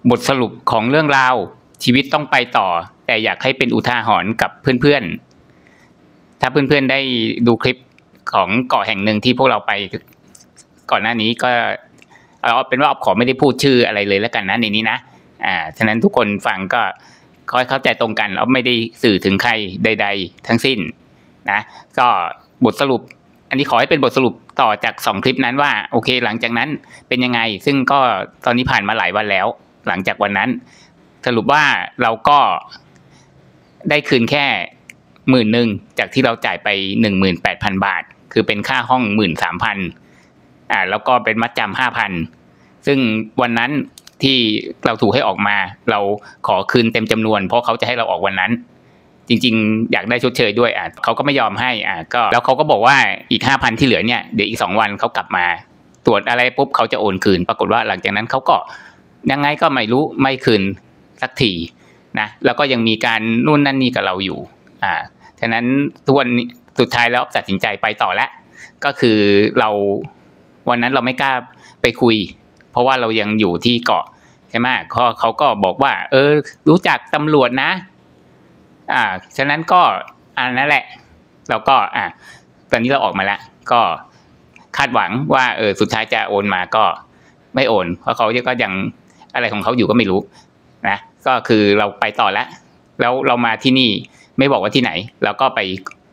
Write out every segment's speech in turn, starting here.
บทสรุปของเรื่องราวชีวิตต้องไปต่อแต่อยากให้เป็นอุทาหรณ์กับเพื่อนๆถ้าเพื่อนๆได้ดูคลิปของเกาะแห่งหนึ่งที่พวกเราไปก่อนหน้านี้ก็เอาเป็นว่าขอไม่ได้พูดชื่ออะไรเลยแล้วกันนะในนี้นะฉะนั้นทุกคนฟังก็ค่อยเข้าใจตรงกันไม่ได้สื่อถึงใครใดๆทั้งสิ้นนะก็บทสรุปอันนี้ขอให้เป็นบทสรุปต่อจาก2คลิปนั้นว่าโอเคหลังจากนั้นเป็นยังไงซึ่งก็ตอนนี้ผ่านมาหลายวันแล้วหลังจากวันนั้นสรุปว่าเราก็ได้คืนแค่10,000จากที่เราจ่ายไป 18,000 บาทคือเป็นค่าห้อง 13,000แล้วก็เป็นมัดจำ 5,000 ซึ่งวันนั้นที่เราถูกให้ออกมาเราขอคืนเต็มจำนวนเพราะเขาจะให้เราออกวันนั้นจริงๆอยากได้ชดเชยด้วยเขาก็ไม่ยอมให้ก็แล้วเขาก็บอกว่าอีก 5,000 ที่เหลือเนี่ยเดี๋ยวอีก2วันเขากลับมาตรวจอะไรปุ๊บเขาจะโอนคืนปรากฏว่าหลังจากนั้นเขาก็ยังไงก็ไม่รู้ไม่คืนสักทีนะแล้วก็ยังมีการนู่นนั่นนี่กับเราอยู่ฉะนั้นทุกวันสุดท้ายแล้วตัดสินใจไปต่อแล้วก็คือเราวันนั้นเราไม่กล้าไปคุยเพราะว่าเรายังอยู่ที่เกาะใช่ไหมเขาก็บอกว่ารู้จักตำรวจนะฉะนั้นก็นั่นแหละเราก็ตอนนี้เราออกมาแล้วก็คาดหวังว่าสุดท้ายจะโอนมาก็ไม่โอนเพราะเขาก็ยังอะไรของเขาอยู่ก็ไม่รู้นะก็คือเราไปต่อแล้วเรามาที่นี่ไม่บอกว่าที่ไหนเราก็ไป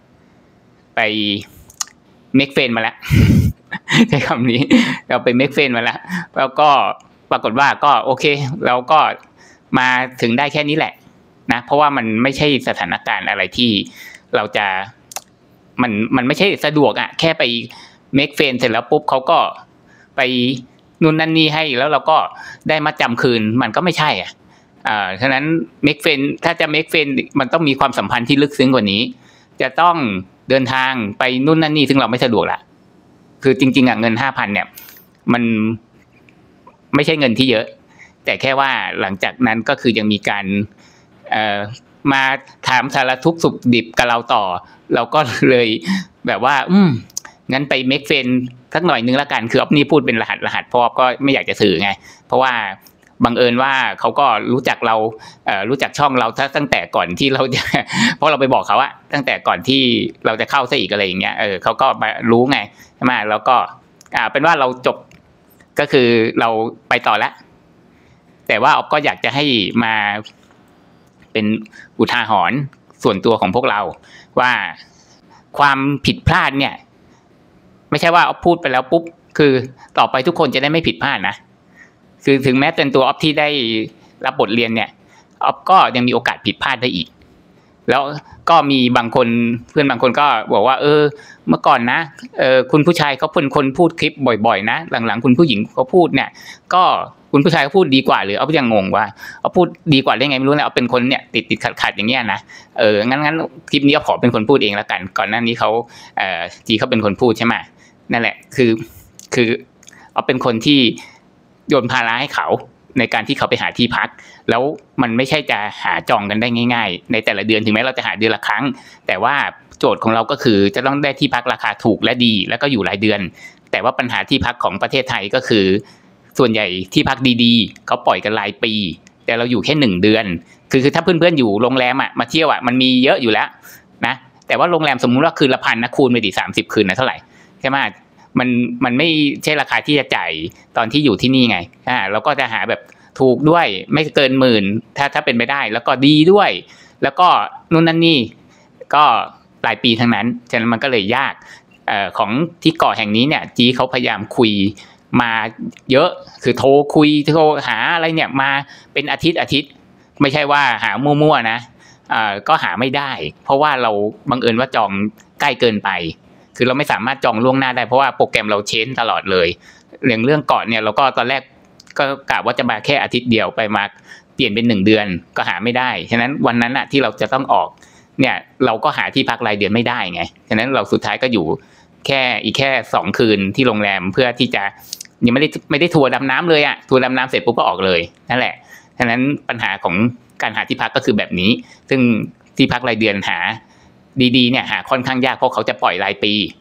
เมคเฟนมาแล้ว ใช้คำนี้เราไปเมคเฟนมาแล้วก็ปรากฏว่าก็โอเคเราก็มาถึงได้แค่นี้แหละนะเพราะว่ามันไม่ใช่สถานการณ์อะไรที่เราจะมันไม่ใช่สะดวกแค่ไปเมคเฟนเสร็จแล้วปุ๊บเขาก็ไปนู่นนั่นนี่ให้แล้วเราก็ได้มัดจำคืนมันก็ไม่ใช่ฉะนั้นเมคเฟนถ้าจะเมคเฟนมันต้องมีความสัมพันธ์ที่ลึกซึ้งกว่านี้จะต้องเดินทางไปนู่นนั่นนี่ซึ่งเราไม่สะดวกละคือจริงๆเงิน 5,000 เนี่ยมันไม่ใช่เงินที่เยอะแต่แค่ว่าหลังจากนั้นก็คือยังมีการมาถามสารทุกข์สุขดิบกับเราต่อเราก็เลยแบบว่างั้นไปเมคเฟนสักหน่อยนึงละกันคืออ๊อฟนี่พูดเป็นรหัสเพราะก็ไม่อยากจะสื่อไงเพราะว่าบังเอิญว่าเขาก็รู้จักเรารู้จักช่องเราตั้งแต่ก่อนที่เราจะเพราะเราไปบอกเขาตั้งแต่ก่อนที่เราจะเข้าซะอีกอะไรอย่างเงี้ยเขาก็มารู้ไงใช่ไหมแล้วก็เป็นว่าเราจบก็คือเราไปต่อแล้วแต่ว่าอ๊อฟก็อยากจะให้มาเป็นอุทาหรณ์ส่วนตัวของพวกเราว่าความผิดพลาดเนี่ยไม่ใช่ว่าอ๊อฟพูดไปแล้วปุ๊บคือต่อไปทุกคนจะได้ไม่ผิดพลาดนะคือถึงแม้เป็นตัวอ๊อฟที่ได้รับบทเรียนเนี่ยอ๊อฟก็ยังมีโอกาสผิดพลาดได้อีกแล้วก็มีบางคนเพื่อนบางคนก็บอกว่าเมื่อก่อนนะคุณผู้ชายเขาเป็นคนพูดคลิปบ่อยๆนะหลังๆคุณผู้หญิงเขาพูดเนี่ยก็คุณผู้ชายเขาพูดดีกว่าหรืออ๊อฟยังงงว่าอ๊อฟพูดดีกว่าได้ไงไม่รู้นะอ๊อฟเป็นคนเนี่ยติดขัดอย่างเงี้ยนะงั้นคลิปนี้อ๊อฟขอเป็นคนพูดเองแล้วกันก่อนหน้านี้เขาจีเขาเป็นคนพูดใช่ไหมนั่นแหละคืออ๊อฟเป็นคนที่โยนภาระให้เขาในการที่เขาไปหาที่พักแล้วมันไม่ใช่จะหาจองกันได้ง่ายๆในแต่ละเดือนถึงแม้เราจะหาเดือนละครั้งแต่ว่าโจทย์ของเราก็คือจะต้องได้ที่พักราคาถูกและดีแล้วก็อยู่รายเดือนแต่ว่าปัญหาที่พักของประเทศไทยก็คือส่วนใหญ่ที่พักดีๆเขาปล่อยกันรายปีแต่เราอยู่แค่1เดือนคือถ้าเพื่อนๆอยู่โรงแรมมาเที่ยวมันมีเยอะอยู่แล้วนะแต่ว่าโรงแรมสมมุติว่าคืนละ1,000นะคูณไปดิ30คืนนะเท่าไหร่ใช่ไหมมันไม่ใช่ราคาที่จะจ่ายตอนที่อยู่ที่นี่ไงเราก็จะหาแบบถูกด้วยไม่เกิน10,000ถ้าเป็นไปได้แล้วก็ดีด้วยแล้วก็นู่นนั่นนี่ก็รายปีทั้งนั้นฉะนั้นมันก็เลยยากของที่เกาะแห่งนี้เนี่ยจีเขาพยายามคุยมาเยอะคือโทรคุยโทรหาอะไรเนี่ยมาเป็นอาทิตย์ไม่ใช่ว่าหามั่วๆนะก็หาไม่ได้เพราะว่าเราบังเอิญว่าจองใกล้เกินไปคือเราไม่สามารถจองล่วงหน้าได้เพราะว่าโปรแกรมเราเชนตลอดเลยเรื่องเกาะเนี่ยเราก็ตอนแรกก็กะว่าจะมาแค่อาทิตย์เดียวไปมาเปลี่ยนเป็น1เดือนก็หาไม่ได้ฉะนั้นวันนั้นที่เราจะต้องออกเนี่ยเราก็หาที่พักรายเดือนไม่ได้ไงฉะนั้นเราสุดท้ายก็อยู่แค่2คืนที่โรงแรมเพื่อที่จะยังไม่ได้ทัวร์ดำน้ำเลยทัวร์ดำน้ำเสร็จปุ๊บก็ออกเลยนั่นแหละฉะนั้นปัญหาของการหาที่พักก็คือแบบนี้ซึ่งที่พักรายเดือนหาดีๆเนี่ยหาค่อนข้างยากเพราะเขาจะปล่อยรายปี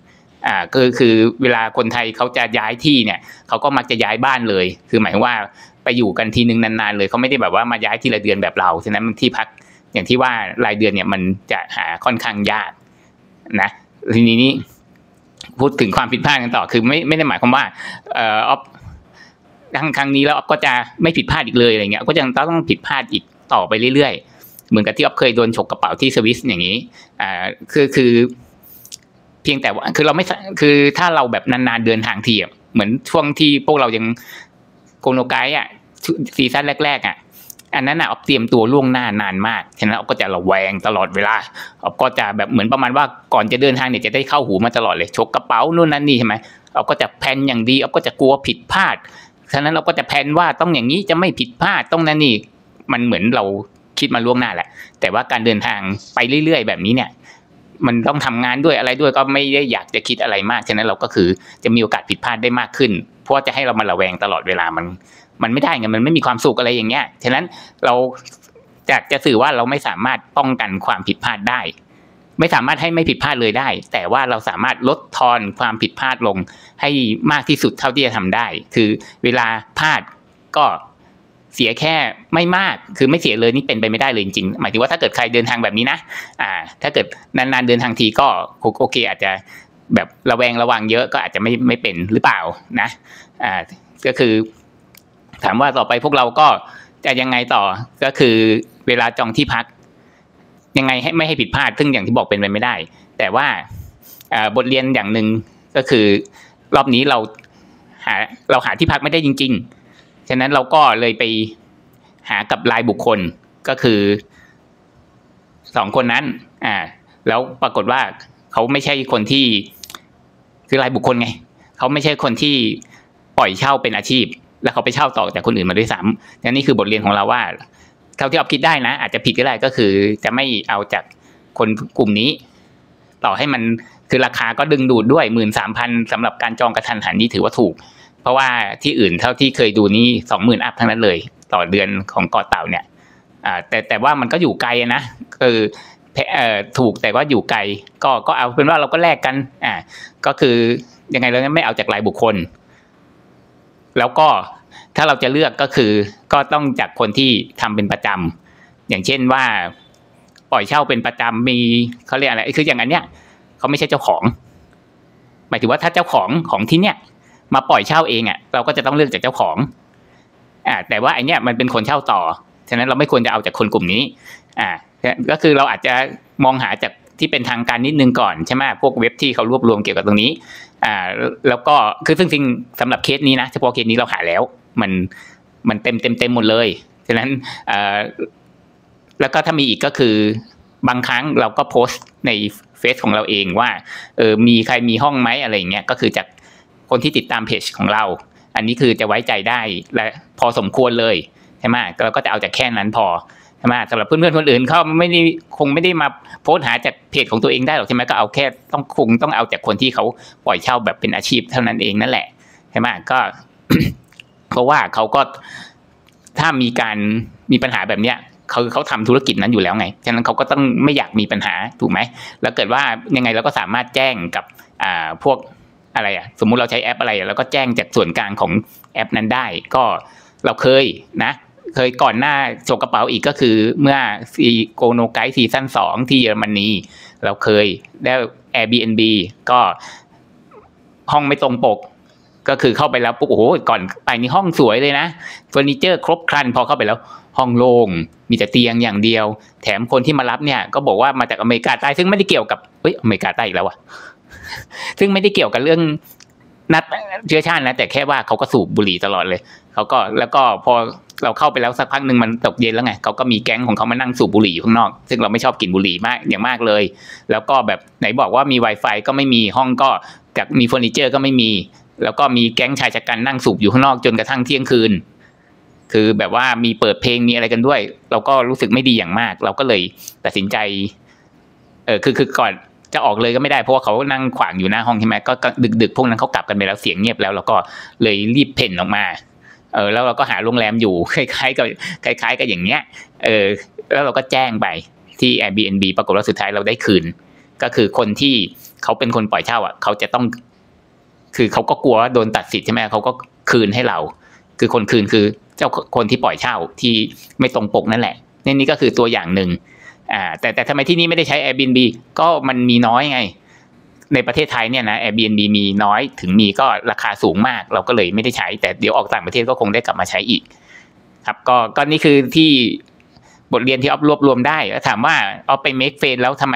คือเวลาคนไทยเขาจะย้ายที่เนี่ยเขาก็มักจะย้ายบ้านเลยคือหมายว่าไปอยู่กันทีนึงนานๆเลยเขาไม่ได้แบบว่ามาย้ายทีละเดือนแบบเราฉะนั้นที่พักอย่างที่ว่ารายเดือนเนี่ยมันจะหาค่อนข้างยากนะทีนี้พูดถึงความผิดพลาดกันต่อคือไม่ได้หมายความว่าออฟครั้งนี้แล้วออฟก็จะไม่ผิดพลาดอีกเลยอะไรเงี้ยก็ยังต้องผิดพลาดอีกต่อไปเรื่อยๆเหมือนกับที่ออฟเคยโดนฉกกระเป๋าที่สวิสอย่างนี้คือเพียงแต่ว่าคือเราไม่คือถ้าเราแบบนานๆเดินทางทีเหมือนช่วงที่พวกเรายังโกโนไกด์ซีซั่นแรกๆอันนั้นออฟเตรียมตัวล่วงหน้านานมากฉะนั้นออฟก็จะระแวงตลอดเวลาออฟก็จะแบบเหมือนประมาณว่าก่อนจะเดินทางเนี่ยจะได้เข้าหูมาตลอดเลยฉกกระเป๋านู่นนั่นนี่ใช่ไหมออฟก็จะแพลนอย่างดีออฟก็จะกลัวผิดพลาดฉะนั้นเราก็จะแพลนว่าต้องอย่างนี้จะไม่ผิดพลาดต้องนั่นนี่มันเหมือนเราคิดมาล่วงหน้าแหละแต่ว่าการเดินทางไปเรื่อยๆแบบนี้เนี่ยมันต้องทำงานด้วยอะไรด้วยก็ไม่ได้อยากจะคิดอะไรมากฉะนั้นเราก็คือจะมีโอกาสผิดพลาดได้มากขึ้นเพราะจะให้เรามาระแวงตลอดเวลามันไม่ได้ไงมันไม่มีความสุขอะไรอย่างเงี้ยฉะนั้นเราจะสื่อว่าเราไม่สามารถป้องกันความผิดพลาดได้ไม่สามารถให้ไม่ผิดพลาดเลยได้แต่ว่าเราสามารถลดทอนความผิดพลาดลงให้มากที่สุดเท่าที่จะทำได้คือเวลาพลาดก็เสียแค่ไม่มากคือไม่เสียเลยนี่เป็นไปไม่ได้เลยจริงๆหมายถึงว่าถ้าเกิดใครเดินทางแบบนี้นะถ้าเกิดนานๆเดินทางทีก็โอเคอาจจะแบบระแวงระวังเยอะก็อาจจะไม่เป็นหรือเปล่านะก็คือถามว่าต่อไปพวกเราก็จะยังไงต่อก็คือเวลาจองที่พักยังไงให้ไม่ให้ผิดพลาดซึ่งอย่างที่บอกเป็นไปไม่ได้แต่ว่าบทเรียนอย่างหนึ่งก็คือรอบนี้เราหาที่พักไม่ได้จริงๆฉะนั้นเราก็เลยไปหากับรายบุคคลก็คือ2คนนั้นแล้วปรากฏว่าเขาไม่ใช่คนที่คือรายบุคคลไงเขาไม่ใช่คนที่ปล่อยเช่าเป็นอาชีพแล้วเขาไปเช่าต่อจากคนอื่นมาด้วยซ้ำนี่คือบทเรียนของเราว่าเท่าที่ออฟคิดได้นะอาจจะผิดก็ได้ก็คือจะไม่เอาจากคนกลุ่มนี้ต่อให้มันคือราคาก็ดึงดูดด้วย 13,000 สำหรับการจองกระทันหันนี่ถือว่าถูกเพราะว่าที่อื่นเท่าที่เคยดูนี่ 20,000 อัพทั้งนั้นเลยต่อเดือนของเกาะเต่าเนี่ยแต่ว่ามันก็อยู่ไกลนะคือถูกแต่ว่าอยู่ไกลก็เอาเป็นว่าเราก็แลกกันก็คือยังไงเราไม่เอาจากรายบุคคลแล้วก็ถ้าเราจะเลือกก็คือก็ต้องจากคนที่ทำเป็นประจำอย่างเช่นว่าปล่อยเช่าเป็นประจำมีเขาเรียกอะไรคืออย่างอันเนี้ยเขาไม่ใช่เจ้าของหมายถึงว่าถ้าเจ้าของที่เนี้ยมาปล่อยเช่าเองเราก็จะต้องเลือกจากเจ้าของแต่ว่าไอเนี้ยมันเป็นคนเช่าต่อฉะนั้นเราไม่ควรจะเอาจากคนกลุ่มนี้ก็คือเราอาจจะมองหาจากที่เป็นทางการนิดนึงก่อนใช่ไหมพวกเว็บที่เขารวบรวมเกี่ยวกับตรงนี้แล้วก็คือซึ่งสำหรับเคสนี้นะเฉพาะเคสนี้เราหาแล้วมันเต็มหมดเลยฉะนั้นแล้วก็ถ้ามีอีกก็คือบางครั้งเราก็โพสต์ในเฟซของเราเองว่ามีใครมีห้องไหมอะไรอย่างเงี้ยก็คือจากคนที่ติดตามเพจของเราอันนี้คือจะไว้ใจได้และพอสมควรเลยใช่ไหมเราก็จะเอาจากแค่นั้นพอใช่ไหมสำหรับเพื่อนๆคนอื่นเขาคงไม่ได้มาโพสต์หาจากเพจของตัวเองได้หรอกใช่ไหมก็เอาแค่ต้องเอาจากคนที่เขาปล่อยเช่าแบบเป็นอาชีพเท่านั้นเองนั่นแหละใช่ไหมก็ เพราะว่าเขาก็ถ้ามีปัญหาแบบเนี้ยเขาทำธุรกิจนั้นอยู่แล้วไงฉะนั้นเขาก็ต้องไม่อยากมีปัญหาถูกไหมแล้วเกิดว่ายังไงเราก็สามารถแจ้งกับพวกอะไรสมมุติเราใช้แอปอะไรแล้วก็แจ้งจากส่วนกลางของแอปนั้นได้ก็เราเคยก่อนหน้าโชว์กระเป๋าอีกก็คือเมื่อโกโนไกด์ซีซั่น2ที่เยอรมนีเราเคยได้ Airbnb ก็ห้องไม่ตรงปกก็คือเข้าไปแล้วปุ๊บโอ้โหก่อนไปนี่ห้องสวยเลยนะเฟอร์นิเจอร์ครบครันพอเข้าไปแล้วห้องโล่งมีแต่เตียงอย่างเดียวแถมคนที่มารับเนี่ยก็บอกว่ามาจากอเมริกาใต้ซึ่งไม่ได้เกี่ยวกับอเมริกาใต้อีกแล้วอ่ะซึ่งไม่ได้เกี่ยวกับเรื่องนัดเชื้อชาตินะแต่แค่ว่าเขาก็สูบบุหรี่ตลอดเลยเขาก็แล้วก็พอเราเข้าไปแล้วสักพักนึงมันตกเย็นแล้วไงเขาก็มีแก๊งของเขามานั่งสูบบุหรี่อยู่ข้างนอกซึ่งเราไม่ชอบกินบุหรี่มากอย่างมากเลยแล้วก็แบบไหนบอกว่ามี Wi-Fi ก็ไม่มีห้องก็จากมีเฟอร์นิเจอร์ก็ไม่มีแล้วก็มีแก๊งชายชะกันนั่งสูบอยู่ข้างนอกจนกระทั่งเที่ยงคืนคือแบบว่ามีเปิดเพลงมีอะไรกันด้วยเราก็รู้สึกไม่ดีอย่างมากเราก็เลยตัดสินใจคือก่อนจะออกเลยก็ไม่ได้เพราะว่าเขานั่งขวางอยู่หน้าห้องใช่ไหมก็ดึกพวกนั้นเขากลับกันไปแล้วเสียงเงียบแล้วเราก็เลยรีบเพ่นออกมาแล้วเราก็หาโรงแรมอยู่คล้ายๆกับอย่างเงี้ยแล้วเราก็แจ้งไปที่ Airbnb ปรากฏว่าสุดท้ายเราได้คืก็คือคนที่เขาเป็นคนปล่อยเช่าอ่ะเขาจะต้องคือเขาก็กลัวว่าโดนตัดสิทธิ์ใช่ไหมเขาก็คืนให้เราคือคนคืนคือเจ้าคนที่ปล่อยเช่าที่ไม่ตรงปกนั่นแหละนี่ก็คือตัวอย่างหนึ่งแต่ทำไมที่นี่ไม่ได้ใช้ Airbnb ก็มันมีน้อยไงในประเทศไทยเนี่ยนะ Airbnb มีน้อยถึงมีก็ราคาสูงมากเราก็เลยไม่ได้ใช้แต่เดี๋ยวออกต่างประเทศก็คงได้กลับมาใช้อีกครับก็นี่คือที่บทเรียนที่ออฟรวบรวมได้แล้วถามว่าออฟไป make friend แล้วทำไม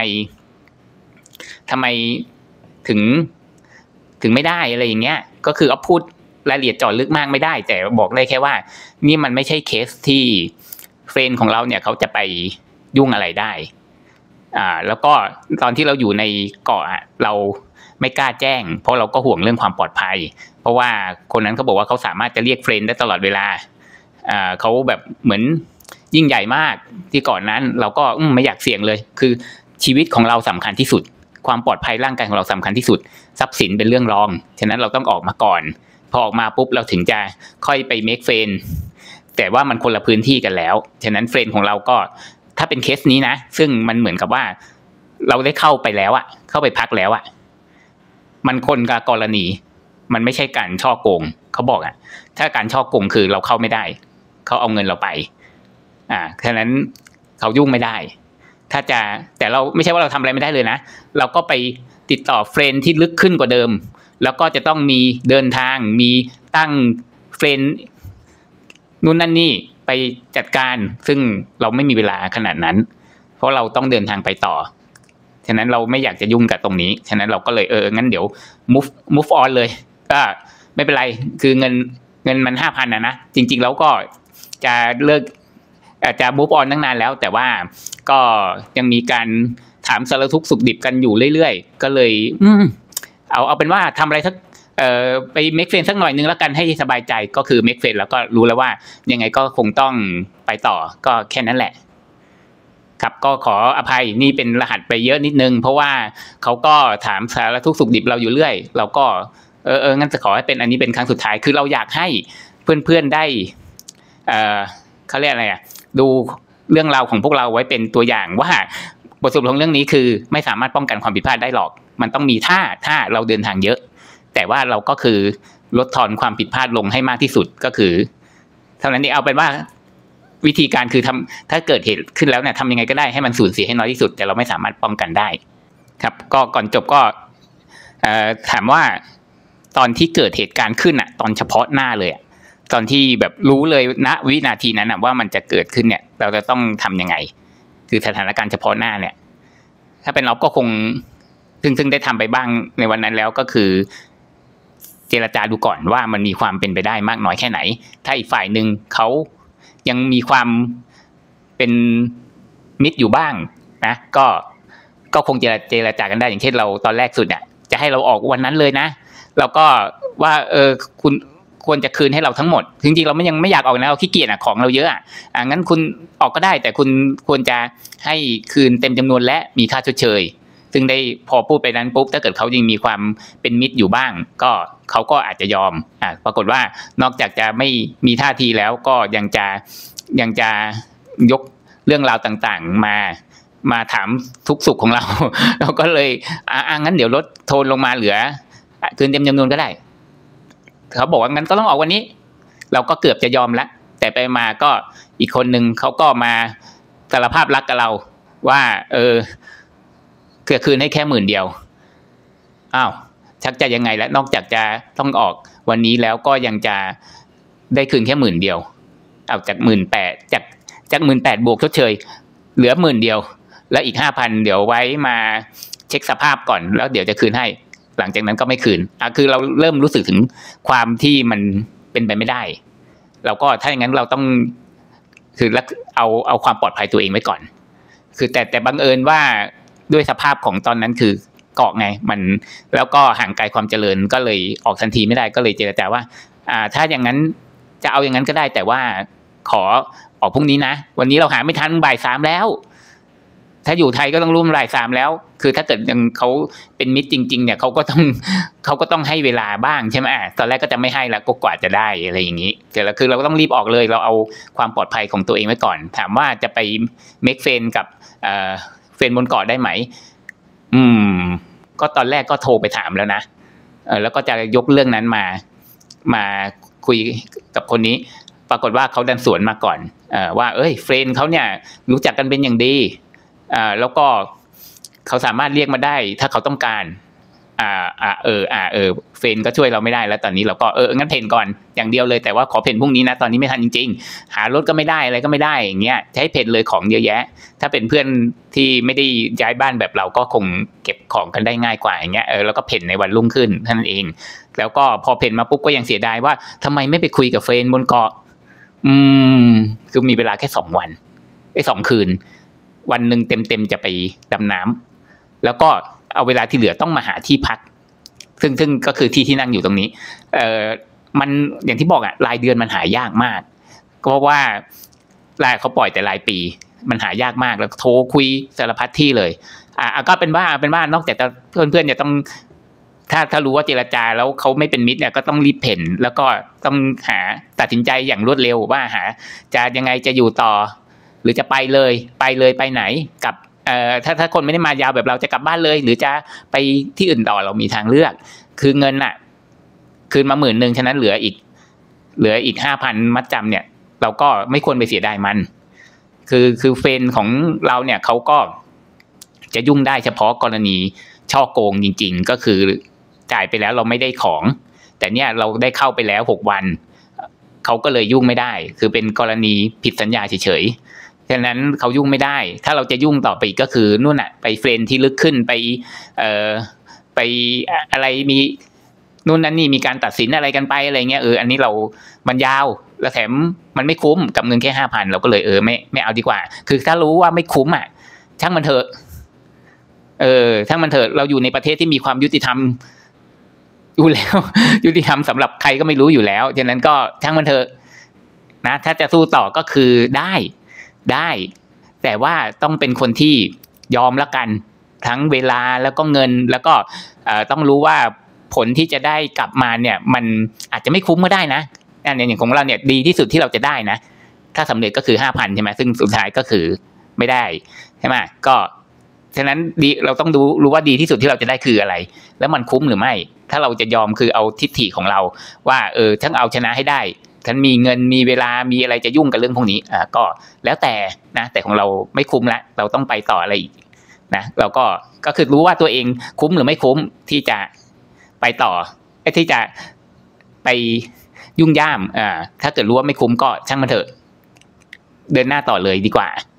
ถึงไม่ได้อะไรอย่างเงี้ยก็คือออฟพูดรายละเอียดเจาะลึกมากไม่ได้แต่บอกได้แค่ว่านี่มันไม่ใช่เคสที่เฟรนด์ของเราเนี่ยเขาจะไปยุ่งอะไรได้แล้วก็ตอนที่เราอยู่ในเกาะเราไม่กล้าแจ้งเพราะเราก็ห่วงเรื่องความปลอดภัยเพราะว่าคนนั้นเขาบอกว่าเขาสามารถจะเรียกเฟรนด์ได้ตลอดเวลาเขาแบบเหมือนยิ่งใหญ่มากที่ก่อนนั้นเราก็ไม่อยากเสี่ยงเลยคือชีวิตของเราสำคัญที่สุดความปลอดภัยร่างกายของเราสำคัญที่สุดทรัพย์สินเป็นเรื่องรองฉะนั้นเราต้องออกมาก่อนพอออกมาปุ๊บเราถึงจะค่อยไปเมคเฟรนด์แต่ว่ามันคนละพื้นที่กันแล้วฉะนั้นเฟรนด์ของเราก็ถ้าเป็นเคสนี้นะซึ่งมันเหมือนกับว่าเราได้เข้าไปแล้วเข้าไปพักแล้วมันคนกับกรณีมันไม่ใช่การฉ้อโกงเขาบอกถ้าการฉ้อโกงคือเราเข้าไม่ได้เขาเอาเงินเราไปฉะนั้นเขายุ่งไม่ได้ถ้าจะแต่เราไม่ใช่ว่าเราทำอะไรไม่ได้เลยนะเราก็ไปติดต่อเฟรนด์ที่ลึกขึ้นกว่าเดิมแล้วก็จะต้องมีเดินทางมีตั้งเฟรนด์นู่นนั่นนี่ไปจัดการซึ่งเราไม่มีเวลาขนาดนั้นเพราะเราต้องเดินทางไปต่อฉะนั้นเราไม่อยากจะยุ่งกับตรงนี้ฉะนั้นเราก็เลยงั้นเดี๋ยว move on เลยก็ไม่เป็นไรคือเงินมัน 5,000 นะจริงๆแล้วก็จะเลิกจะ move on ตั้งนานแล้วแต่ว่าก็ยังมีการถามสารทุกข์สุขดิบกันอยู่เรื่อยๆก็เลยเอาเป็นว่าทำอะไรสักไปเมคเฟรนสักหน่อยนึงแล้วกันให้สบายใจก็คือเมคเฟรนแล้วก็รู้แล้วว่ายังไงก็คงต้องไปต่อก็แค่นั้นแหละครับก็ขออภัยนี่เป็นรหัสไปเยอะนิดนึงเพราะว่าเขาก็ถามสารทุกข์สุขดิบเราอยู่เรื่อยเราก็งั้นจะขอให้เป็นอันนี้เป็นครั้งสุดท้ายคือเราอยากให้เพื่อนๆได้เขาเรียกอะไรดูเรื่องราวของพวกเราไว้เป็นตัวอย่างว่าบทสรุปของเรื่องนี้คือไม่สามารถป้องกันความผิดพลาดได้หรอกมันต้องมีถ้าเราเดินทางเยอะแต่ว่าเราก็คือลดทอนความผิดพลาดลงให้มากที่สุดก็คือเท่านั้นนี่เอาเป็นว่าวิธีการคือถ้าเกิดเหตุขึ้นแล้วเนี่ยทำยังไงก็ได้ให้มันสูญเสียให้น้อยที่สุดแต่เราไม่สามารถป้องกันได้ครับก็ก่อนจบก็ถามว่าตอนที่เกิดเหตุการณ์ขึ้นตอนเฉพาะหน้าเลยตอนที่แบบรู้เลยณวินาทีนั้นว่ามันจะเกิดขึ้นเนี่ยเราจะต้องทำยังไงคือสถานการณ์เฉพาะหน้าเนี่ยถ้าเป็นเราก็คงซึ่งได้ทำไปบ้างในวันนั้นแล้วก็คือเจรจาดูก่อนว่ามันมีความเป็นไปได้มากน้อยแค่ไหนถ้าอีกฝ่ายนึงเขายังมีความเป็นมิตรอยู่บ้างนะก็คงเจรจากันได้อย่างเช่นเราตอนแรกสุดจะให้เราออกวันนั้นเลยนะเราก็ว่าคุณควรจะคืนให้เราทั้งหมดจริงๆเรายังไม่อยากออกนะเราขี้เกียจของเราเยอะงั้นคุณออกก็ได้แต่คุณควรจะให้คืนเต็มจำนวนและมีค่าชดเชยซึ่งได้พอพูดไปนั้นปุ๊บถ้าเกิดเขายังมีความเป็นมิตรอยู่บ้างก็เขาก็อาจจะยอมปรากฏว่านอกจากจะไม่มีท่าทีแล้วก็ยังจะยกเรื่องราวต่างๆมาถามทุกสุขของเราเราก็เลยงั้นเดี๋ยวลดโทนลงมาเหลือคืนเต็มจำนวนก็ได้เขาบอกว่างั้นก็ต้องออกวันนี้เราก็เกือบจะยอมแล้วแต่ไปมาก็อีกคนนึงเขาก็มาสารภาพรักกับเราว่าคืนให้แค่10,000 เดียวชักจะยังไงแล้วนอกจากจะต้องออกวันนี้แล้วก็ยังจะได้คืนแค่10,000 เดียวเอาจาก 18,000 จาก 18,000 บวกชดเชยเหลือ10,000 เดียวแล้วอีก 5,000 เดี๋ยวไว้มาเช็คสภาพก่อนแล้วเดี๋ยวจะคืนให้หลังจากนั้นก็ไม่คืนคือเราเริ่มรู้สึกถึงความที่มันเป็นไปไม่ได้เราก็ถ้าอย่างนั้นเราต้องคือเอาความปลอดภัยตัวเองไว้ก่อนคือแต่บังเอิญว่าด้วยสภาพของตอนนั้นคือเกาะไงมันแล้วก็ห่างไกลความเจริญก็เลยออกทันทีไม่ได้ก็เลยเจรจาว่าถ้าอย่างนั้นจะเอาอย่างนั้นก็ได้แต่ว่าขอออกพรุ่งนี้นะวันนี้เราหาไม่ทันบ่าย 3แล้วถ้าอยู่ไทยก็ต้องร่วมบ่าย 3แล้วคือถ้าเกิดยังเขาเป็นมิตรจริงๆเนี่ยเขาก็ต้องให้เวลาบ้างใช่ไหมตอนแรกก็จะไม่ให้แล้วก็กว่าจะได้อะไรอย่างนี้แต่แล้วคือเราก็ต้องรีบออกเลยเราเอาความปลอดภัยของตัวเองไว้ก่อนถามว่าจะไปเมคเฟรนกับเฟรนบนเกาะได้ไหมก็ตอนแรกก็โทรไปถามแล้วนะแล้วก็จะยกเรื่องนั้นมาคุยกับคนนี้ปรากฏว่าเขาดันสวนมาก่อนว่าเฟรนด์เขาเนี่ยรู้จักกันเป็นอย่างดีแล้วก็เขาสามารถเรียกมาได้ถ้าเขาต้องการเฟรนด์ก็ช่วยเราไม่ได้แล้วตอนนี้เราก็งั้นเพนก่อนอย่างเดียวเลยแต่ว่าขอเพนพรุ่งนี้นะตอนนี้ไม่ทันจริงๆหารถก็ไม่ได้อะไรก็ไม่ได้อย่างเงี้ยใช้เพนเลยของเยอะแยะถ้าเป็นเพื่อนที่ไม่ได้ย้ายบ้านแบบเราก็คงเก็บของกันได้ง่ายกว่าอย่างเงี้ยแล้วก็เพนในวันรุ่งขึ้นเท่านั้นเองแล้วก็พอเพนมาปุ๊บก็ยังเสียดายว่าทำไมไม่ไปคุยกับเฟรนด์บนเกาะคือมีเวลาแค่2 วัน2 คืนวันนึงเต็มๆจะไปดำน้ำแล้วก็เอาเวลาที่เหลือต้องมาหาที่พักซึ่งก็คือที่นั่งอยู่ตรงนี้มันอย่างที่บอกรายเดือนมันหายากมากเพราะว่ารายเขาปล่อยแต่รายปีมันหายากมากแล้วโทรคุยสารพัดที่เลยก็เป็นว่านอกจากเพื่อนๆจะต้องถ้ารู้ว่าเจรจาแล้วเขาไม่เป็นมิตรเนี่ยก็ต้องรีบเพ่นแล้วก็ต้องตัดสินใจอย่างรวดเร็วว่าจะยังไงจะอยู่ต่อหรือจะไปเลยไปไหนกับถ้าคนไม่ได้มายาวแบบเราจะกลับบ้านเลยหรือจะไปที่อื่นต่อเรามีทางเลือกคือเงินคืนมา10,000ฉะนั้นเหลืออีก 5,000 มัดจำเนี่ยเราก็ไม่ควรไปเสียดายมันคือเฟนของเราเนี่ยเขาก็จะยุ่งได้เฉพาะกรณีช่อโกงจริงๆก็คือจ่ายไปแล้วเราไม่ได้ของแต่เนี่ยเราได้เข้าไปแล้ว6 วันเขาก็เลยยุ่งไม่ได้คือเป็นกรณีผิดสัญญาเฉยๆฉะนั้นเขายุ่งไม่ได้ถ้าเราจะยุ่งต่อไปก็คือนู่นไปเฟรนที่ลึกขึ้นไปอะไรมีนู่นนั่นนี่มีการตัดสินอะไรกันไปอะไรเงี้ยอันนี้มันยาวแล้วแถมมันไม่คุ้มกับเงินแค่ 5,000 เราก็เลยไม่เอาดีกว่าคือถ้ารู้ว่าไม่คุ้มช่างมันเถอะช่างมันเถอะเราอยู่ในประเทศที่มีความยุติธรรมอยู่แล้ว ยุติธรรมสำหรับใครก็ไม่รู้อยู่แล้วฉะนั้นก็ช่างมันเถอะนะถ้าจะสู้ต่อก็คือได้แต่ว่าต้องเป็นคนที่ยอมละกันทั้งเวลาแล้วก็เงินแล้วก็ต้องรู้ว่าผลที่จะได้กลับมาเนี่ยมันอาจจะไม่คุ้มก็ได้นะอย่างของเราเนี่ยดีที่สุดที่เราจะได้นะถ้าสำเร็จก็คือ 5,000 ใช่ไหมซึ่งสุดท้ายก็คือไม่ได้ใช่ไหมก็ฉะนั้นเราต้องรู้ว่าดีที่สุดที่เราจะได้คืออะไรแล้วมันคุ้มหรือไม่ถ้าเราจะยอมคือเอาทิฏฐิของเราว่าทั้งเอาชนะให้ได้ฉันมีเงินมีเวลามีอะไรจะยุ่งกับเรื่องพวกนี้ก็แล้วแต่นะแต่ของเราไม่คุ้มละเราต้องไปต่ออะไรอีกนะเราก็คือรู้ว่าตัวเองคุ้มหรือไม่คุ้มที่จะไปต่อที่จะไปยุ่งย่ามถ้าเกิดรู้ว่าไม่คุ้มก็ช่างมันเถอะเดินหน้าต่อเลยดีกว่า